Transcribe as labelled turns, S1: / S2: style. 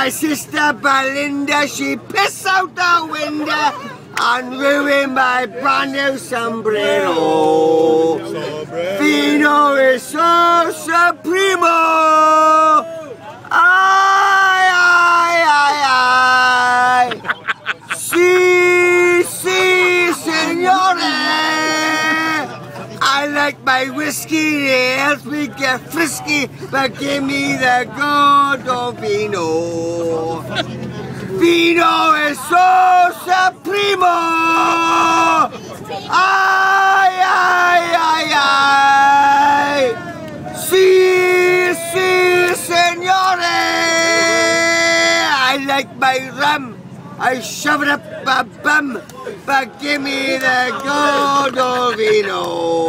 S1: my sister Belinda, she pissed out the window and ruined my brand new sombrero. Vino is so supremo. Ay, ay, ay, ay. Si, si, signore. I like my whiskey, it helps me get frisky, but give me the good old vino. Vino is so supremo. Ay, ay, ay, ay. Si, si, signore. I like my rum. I shove it up my bum, but give me the good old vino.